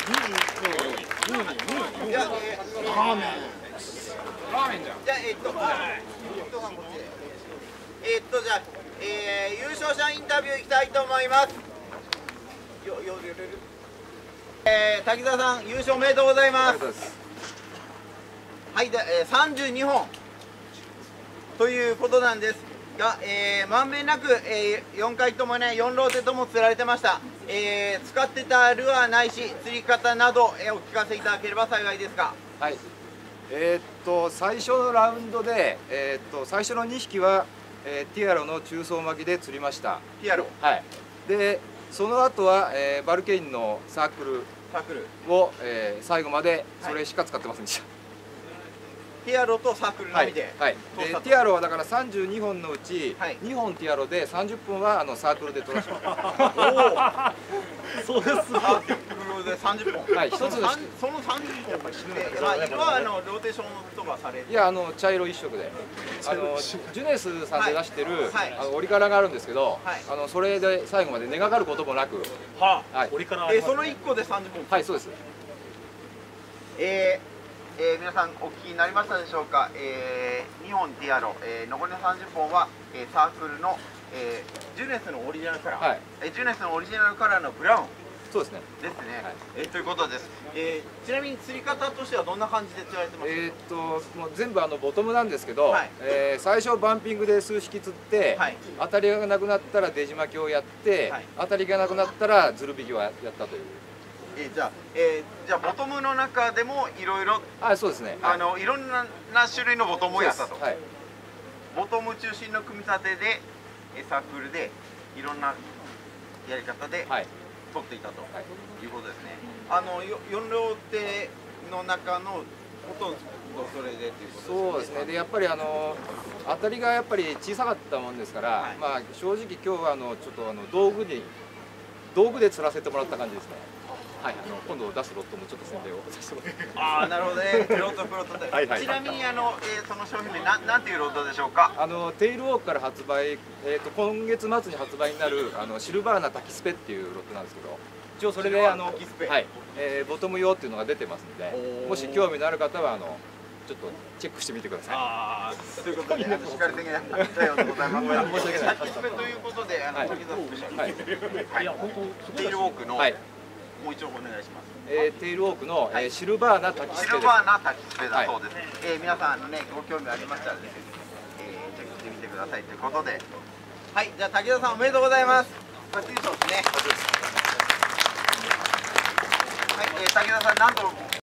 じゃあ、 ラーメン。ラーメンじゃん。 じゃあ、じゃあ、優勝者インタビューいきたいと思います。滝沢さん、優勝おめでとうございます。はい、32本ということなんですが、まんべんなく、4回ともね、4ローテとも釣られてました。使ってたルアーないし、釣り方など、お聞かせいただければ幸いですが。 はい。最初のラウンドで、最初の2匹は、ティアロの中層巻きで釣りました。 ティアロ。 はい。で、その後は、バルケインのサークルを、最後までそれしか使ってませんでした。 ティアロとサークルのみで。 はい。で、ティアロはだから32本のうち、2本ティアロで30本はサークルで取らせてもらってます。 そうです。サークルで30本。 はい。一つのその 30本で、まあ色はローテーションとかされる。 いや茶色一色で、ジュネスさんで出してる折り柄があるんですけど、それで最後まで根がかることもなく、 はい。折り柄ありますね。 その1個で30本。 はい、そうです。 皆さんお聞きになりましたでしょうか。2本ティアロ、残りの30本は、サークルの、ジュネスのオリジナルカラー、はい、ジュネスのオリジナルカラーのブラウン。 そうですね。 ですね。はい、ということです。ちなみに釣り方としてはどんな感じで釣られてますか。 もう全部ボトムなんですけど、はい、最初バンピングで数匹釣って、はい、当たりがなくなったらデジ巻きをやって、はい、当たりがなくなったらズル引きをやったという。 じゃあボトムの中でもいろいろ、 そうですね。 いろんな種類のボトムをやったと。 はい、 ボトム中心の組み立てでサークルでいろんなやり方で取っていたということですね。4両手の中のほとんどそれでっていうことですね。 そうですね。でやっぱり当たりがやっぱり小さかったもんですから、はい、まあ正直今日はちょっと道具で釣らせてもらった感じですね。はい、今度出すロットもちょっと宣伝をさせてもらって。 ああ、なるほどね。ロットプロットで。ちなみにその商品名なんていうロットでしょうか。 テイルウォークから発売、今月末に発売になるシルバーナタキスペっていうロットなんですけど、一応それではい、ボトム用っていうのが出てますので、もし興味のある方はちょっとチェックしてみてください。 ああ、ということで、しっかり的な対応でございます。申し訳ない。タキスペということで、滝沢スペシャル。はい。いや、本当。テイルウォークの。はい。もう一度お願いします。 テイルウォークのシルバーナタキスペです。 シルバーナタキスペだそうです。皆さんご興味ありましたらですね、チェックしてみてくださいということで、はい、じゃあ滝沢さんおめでとうございます。初優勝ですね。はい、滝沢さんなんと